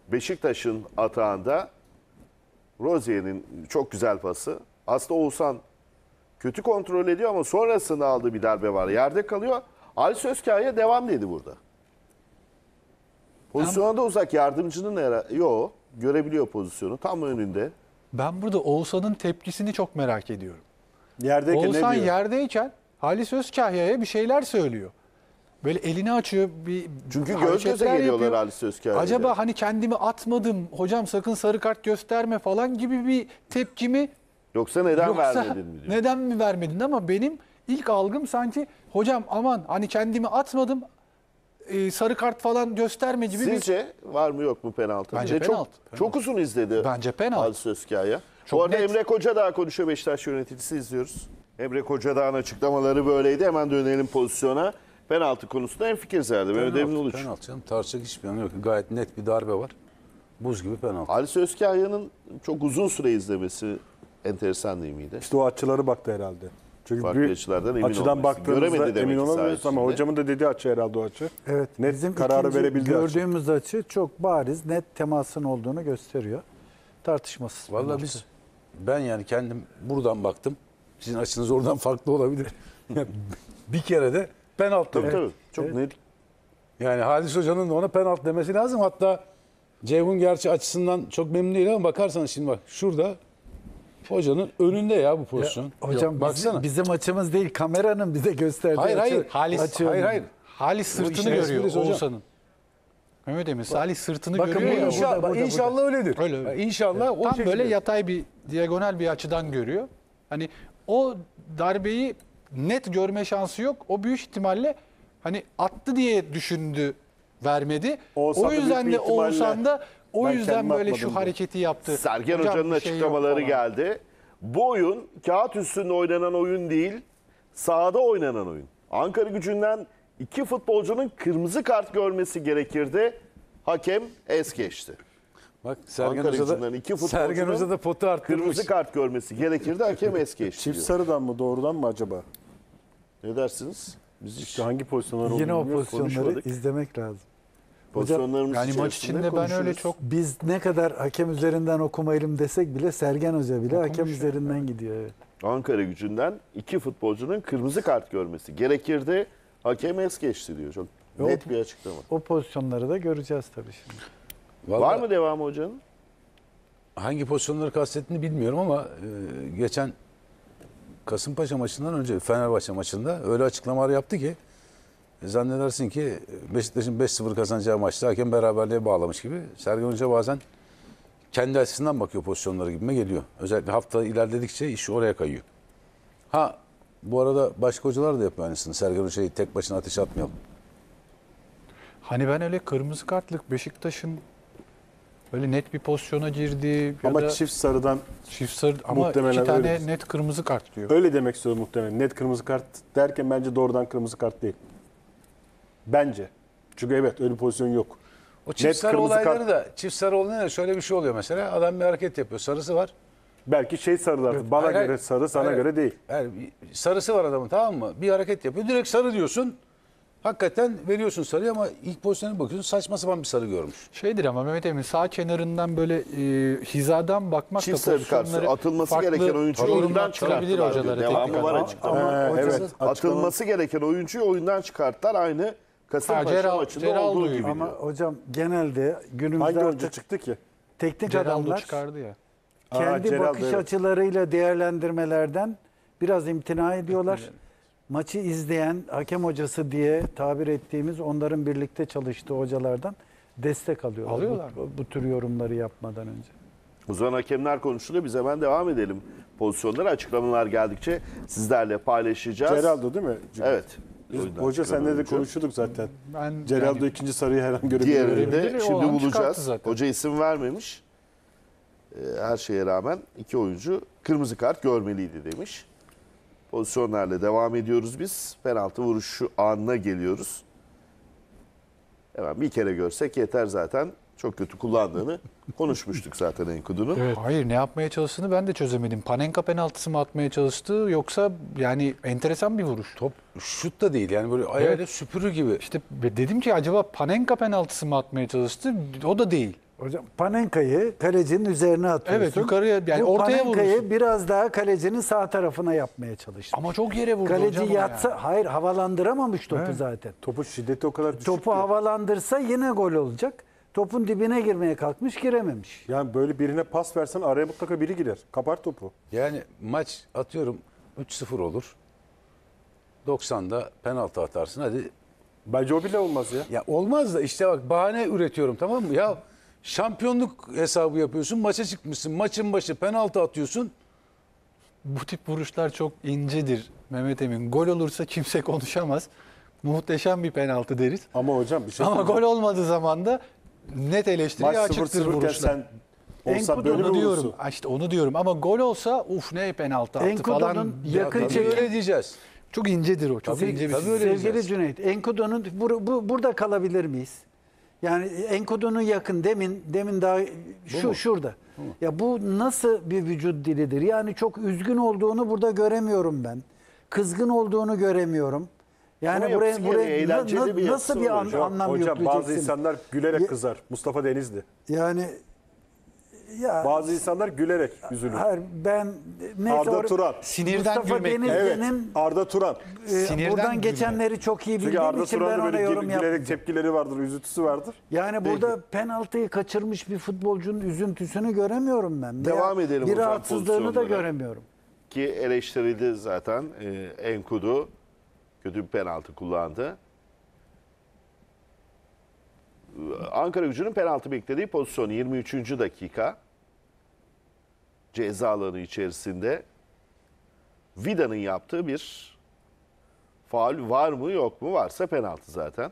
Beşiktaş'ın atağında Rozier'in çok güzel pası. Aslında Oğuzhan kötü kontrol ediyor ama sonrasında aldığı bir darbe var. Yerde kalıyor. Ali Sözkaya devam dedi burada. Pozisyona da uzak, yardımcının yok. Görebiliyor pozisyonu. Tam önünde. Ben burada Oğuzhan'ın tepkisini çok merak ediyorum. Yerdeyken Oğuzhan ne diyor? yerdeyken Halis Özkahya'ya bir şeyler söylüyor. Böyle elini açıyor. Çünkü göz hareketler göze geliyorlar yapıyor. Ali Sözkaya'yla. Acaba hani kendimi atmadım, hocam sakın sarı kart gösterme falan gibi bir tepki mi? Yoksa neden Yoksa vermedin mi diyor. neden mi vermedin? Ama benim ilk algım sanki hocam aman hani kendimi atmadım, sarı kart falan gösterme gibi bir... Sizce var mı yok mu penaltı? Bence Ve penaltı. Çok uzun izledi. Bence penaltı. Ali Sözkaya. Çok Bu arada net. Emre Kocadağ konuşuyor, Beşiktaş yöneticisi, izliyoruz. Emre Kocadağ'ın açıklamaları böyleydi. Hemen dönelim pozisyona. Penaltı konusunda hemfikiriz herhalde. Mehmet Emin Uluç. Penaltı canım. Tartışacak hiçbir yanı yok. Gayet net bir darbe var. Buz gibi penaltı. Ali Sözkaya'nın çok uzun süre izlemesi enteresan değil miydi? İşte o açıları baktı herhalde. Çünkü Farklı bir açılardan emin açıdan olması. baktığımızda Göremedi demek emin ki olamıyoruz saha ama içinde. hocamın da dediği açı herhalde o açı. Evet, Net bizim kararı ikinci verebildiği açı. gördüğümüz açı çok bariz, net temasın olduğunu gösteriyor. Tartışmasız. Vallahi ben yani kendim buradan baktım. Sizin açınız oradan farklı olabilir. Bir kere de penaltı. Tabii tabii. Çok net. Yani Halis Hoca'nın da ona penaltı demesi lazım. Hatta Ceyhun gerçi açısından çok memnun değil ama bakarsanız şimdi bak şurada hocanın önünde ya bu pozisyon. Hocam Yok, baksana. bizim açımız değil, kameranın bize gösterdiği Hayır, açı. hayır. Halis, Halis sırtını işin görüyor esprisi hocam. Oğuzhan'ın. Mehmet Emin, Halis sırtını Bakın görüyor ya. burada, İnşallah, inşallah öyledir. Öyle. Yani İnşallah o Tam şekilde. böyle yatay bir, diagonal bir açıdan görüyor. Hani o darbeyi net görme şansı yok. O büyük ihtimalle hani attı diye düşündü, vermedi. Oğuzhan O da yüzden büyük de bir ihtimalle Oğuzhan da o ben yüzden kendimi böyle şu atmadım diyor. hareketi yaptı. Sergen Hocam Hoca'nın bir şey yok açıklamaları falan. geldi. Bu oyun kağıt üstünde oynanan oyun değil, sahada oynanan oyun. Ankara Gücü'nden 2 futbolcunun kırmızı kart görmesi gerekirdi. Hakem es geçti. Bak Sergen Ankara Hoca Gücü'nden da, iki Sergen futbolcunun Hoca da potu arttırmış. Kırmızı kart görmesi gerekirdi. Hakem es geçti Çift diyor. sarıdan mı doğrudan mı acaba? Ne dersiniz? Biz İşte hangi pozisyonlar Yine o olduğunu pozisyonları konuşmadık. izlemek lazım. pozisyonlarımız Yani maç içerisinde içinde ben öyle konuşuyoruz. çok Biz ne kadar hakem üzerinden okumayalım desek bile Sergen Hoca bile hakem üzerinden gidiyor. Evet. Ankara Gücü'nden 2 futbolcunun kırmızı kart görmesi gerekirdi. Hakem es geçti diyor. Çok net bir açıklama. O pozisyonları da göreceğiz tabii şimdi. Vallahi Var mı devamı hocanın? hangi pozisyonları kastettiğini bilmiyorum ama geçen Kasımpaşa maçından önce Fenerbahçe maçında öyle açıklamalar yaptı ki zannedersin ki Beşiktaş'ın 5-0 kazanacağı maçta hakem beraberliğe bağlamış gibi. Sergen Hoca bazen kendi açısından bakıyor pozisyonlara gibime geliyor. Özellikle hafta ilerledikçe iş oraya kayıyor. Ha bu arada başka hocalar da yapıyor aynısını. Sergen Hoca'yı tek başına ateşe atmayalım. hani ben öyle kırmızı kartlık Beşiktaş'ın böyle net bir pozisyona girdi ya Ama da çift sarıdan çift sarı ama muhtemelen 2 tane öyledir. net kırmızı kart diyor. öyle demek istiyorum muhtemelen. Net kırmızı kart derken bence doğrudan kırmızı kart değil. Bence. Çünkü evet öyle bir pozisyon yok. O çift Net sarı kırmızı olayları kart- da çift sarı olayları şöyle bir şey oluyor mesela. Adam bir hareket yapıyor. Sarısı var. Belki şey sarılar. Bana Hayır, göre hayır. sarı, sana Hayır. göre değil. Yani sarısı var adamın, tamam mı? Bir hareket yapıyor. Direkt sarı diyorsun. Hakikaten veriyorsun sarıyı ama ilk pozisyona bakıyorsun saçma sapan bir sarı görmüş. Şeydir ama Mehmet Emin sağ kenarından böyle hizadan bakmak Çift da sarı kartı pozisyonları atılması farklı gereken oyuncuyu yorumlar oyundan çıkarabilir çıkarttılar hocalara. diyor. Devamı teknik var olarak. açıklama. Evet. Atılması gereken oyuncuyu oyundan çıkarttılar. Aynı Kasımpaşa maçında Geraldo olduğu gibi. gibi Ama diyor. hocam genelde günümüzde Hangi oyuncu artık çıktı ki? teknik Geraldo adamlar çıkardı ya. kendi Geraldo, bakış evet. açılarıyla değerlendirmelerden biraz imtina ediyorlar. Maçı izleyen hakem hocası diye tabir ettiğimiz onların birlikte çalıştığı hocalardan destek alıyorlar. Alıyorlar. Bu tür yorumları yapmadan önce. O zaman hakemler konuşuluyor. Biz hemen devam edelim. Pozisyonlara açıklamalar geldikçe sizlerle paylaşacağız. Geraldo değil mi? Evet. Biz, Oyundan hoca çıkan senle de oyuncu. konuşuyorduk zaten. Ben Geraldo yani ikinci sarıyı her an görebilir. Diğerini de Görebilir, şimdi o an çıkarttı bulacağız. zaten. Hoca isim vermemiş. Her şeye rağmen 2 oyuncu kırmızı kart görmeliydi demiş. Pozisyonlarla devam ediyoruz biz. Penaltı vuruşu anına geliyoruz. Hemen bir kere görsek yeter zaten. Çok kötü kullandığını konuşmuştuk zaten Enkudu'nun. evet. Hayır ne yapmaya çalıştığını ben de çözemedim. Panenka penaltısı mı atmaya çalıştı yoksa yani enteresan bir vuruş. Top şut da değil yani böyle ayağıyla süpürür gibi. İşte dedim ki acaba Panenka penaltısı mı atmaya çalıştı? O da değil. Hocam Panenka'yı kalecinin üzerine atıyorsun. Evet, yukarıya, yani Bu ortaya Panenka'yı vurursun. biraz daha kalecinin sağ tarafına yapmaya çalıştı. Ama çok yere vurdu Kaleci hocam o yatsa, ya. hayır havalandıramamış topu zaten. Topun şiddeti o kadar düşük Topu ki. havalandırsa yine gol olacak. Topun dibine girmeye kalkmış, girememiş. Yani böyle birine pas versen araya mutlaka biri girer. Kapar topu. Yani maç atıyorum 3-0 olur. 90'da penaltı atarsın hadi. Bence o bile olmaz ya. Ya olmaz da işte bak bahane üretiyorum, tamam mı? Ya şampiyonluk hesabı yapıyorsun, maça çıkmışsın, maçın başı penaltı atıyorsun. Bu tip vuruşlar çok incedir Mehmet Emin. Gol olursa kimse konuşamaz. Muhteşem bir penaltı deriz. Ama hocam bir şey Ama söyleyeyim. gol olmadığı zaman da net eleştiriye Maç açıktır 0-0 iken vuruşlar. sen olsa böyle mi Onu diyorum. vurursun? İşte onu diyorum. Ama gol olsa uf ne penaltı attı Enkudu'nun falan. yakın Tabii çekim- öyle diyeceğiz. Çok incedir o. Çok Tabii, ince bir tabii öyle Sevgili diyeceğiz. Cüneyt, Enkudu'nun burada kalabilir miyiz? Yani Enkudu'nun yakın demin daha şurada. Ya bu nasıl bir vücut dilidir? Yani çok üzgün olduğunu burada göremiyorum ben. Kızgın olduğunu göremiyorum. Yani Ama yapısı gereği eğlenceli bir nasıl yapısı bir var hocam. anlam Hocam bazı yükleyeceksin? insanlar Ya- gülerek kızar. Mustafa Denizli. Yani ya Bazı insanlar gülerek üzülür. hayır, ben neyse Arda Turan. Sinirden Mustafa gülmek. Evet. Denizli'nin Arda Turan. Sinirden buradan gülmek. geçenleri çok iyi Çünkü bildiğim Arda için ben Turan'da ona böyle yorum gülerek yapmayacağım. tepkileri vardır, üzüntüsü vardır. Yani burada penaltıyı kaçırmış bir futbolcunun üzüntüsünü göremiyorum ben. Devam Veya edelim bir hocam rahatsızlığını da pozisyonlara. göremiyorum. Ki eleştirildi zaten. Enkudu kötü bir penaltı kullandı. Ankara Gücü'nün penaltı beklediği pozisyon 23. dakika. Ceza alanı içerisinde Vida'nın yaptığı bir faul var mı yok mu? Varsa penaltı zaten.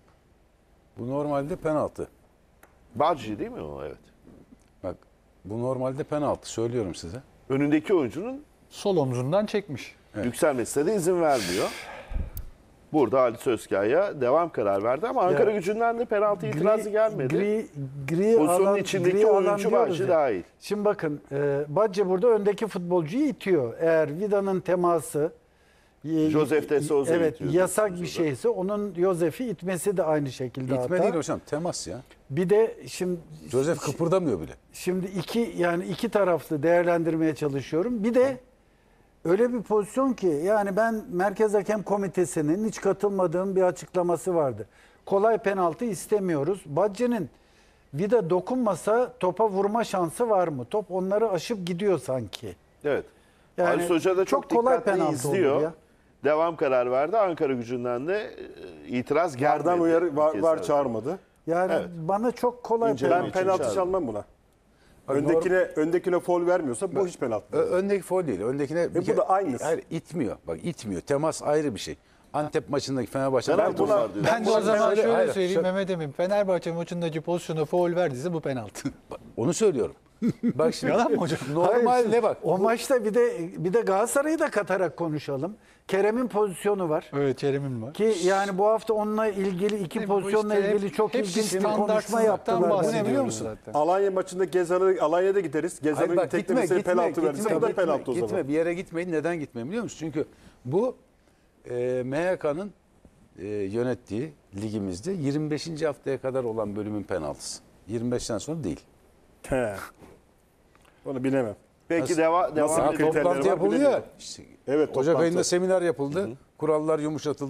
Bu normalde penaltı. Badji değil mi o? Evet. Bak bu normalde penaltı, söylüyorum size. Önündeki oyuncunun Sol omzundan çekmiş. yükselmesine de izin vermiyor. Burada Halit Özkaya'ya devam karar verdi ama Ankara Gücü'nden de penaltı itirazı gelmedi. Pozisyonun içindeki gri alan oyuncu diyoruz Badji ya. dahil. Şimdi bakın Badji burada öndeki futbolcuyu itiyor. Eğer Vida'nın teması Josef de Souza evet, itiyor yasak diyorsunuz bir şeyse onun Josef'i itmesi de aynı şekilde İtme hata. değil hocam, temas ya. Bir de Josef kıpırdamıyor bile. Şimdi iki taraflı değerlendirmeye çalışıyorum. Bir de öyle bir pozisyon ki yani ben Merkez Hakem Komitesi'nin hiç katılmadığım bir açıklaması vardı. Kolay penaltı istemiyoruz. Badji'nin Vida dokunmasa topa vurma şansı var mı? Top onları aşıp gidiyor sanki. Evet. Yani Halit Hoca da çok kolay dikkatli penaltı izliyor. olur ya. Devam karar verdi. Ankara Gücü'nden de itiraz gelmedi. Vardan uyarı Bir kez var daha. çağırmadı. Yani Evet. bana çok kolay İnceleme Ben penaltı. için penaltı çağırdı. çalmam buna. Bak, Öndekine foul vermiyorsa bu hiç penaltı. Öndeki foul değil. Öndekine bu da aynısı. Hayır, itmiyor. Bak itmiyor. Temas ayrı bir şey. Antep maçındaki Fenerbahçe. Penaltı buna- var diyor. Ben de o zaman Hayır, şöyle hayır, söyleyeyim Mehmet Emin. Fenerbahçe maçındaki pozisyona faul verdiyse bu penaltı. Onu söylüyorum. Bak şimdi. Yalan mı hocam? Normalde bak. O maçta bir de Galatasaray'ı da katarak konuşalım. Kerem'in pozisyonu var. Evet, Kerem'in var. Ki yani bu hafta onunla ilgili iki Bu pozisyonla işte ilgili çok hepsi ilginç bir konuşma standartsızlıktan yaptılar. Bu ne bahsediyoruz biliyor musun? zaten. Alanya maçında Gezal'ı Alanya'da gideriz. Hayır Gezal'ın bak, teklemesine penaltı verirse bu da penaltı o zaman. Gitme, bir yere gitmeyin. Neden gitmeyin biliyor musun? Çünkü bu MHK'nın yönettiği ligimizde 25. haftaya kadar olan bölümün penaltısı. 25'ten sonra değil. He. Onu bilemem. Peki Nasıl- devam nasıl edelim. kriterleri Toplantı var yapıldı ya. bilemiyorum. İşte Evet, Ocak toplantı. ayında seminer yapıldı. Kurallar yumuşatıldı.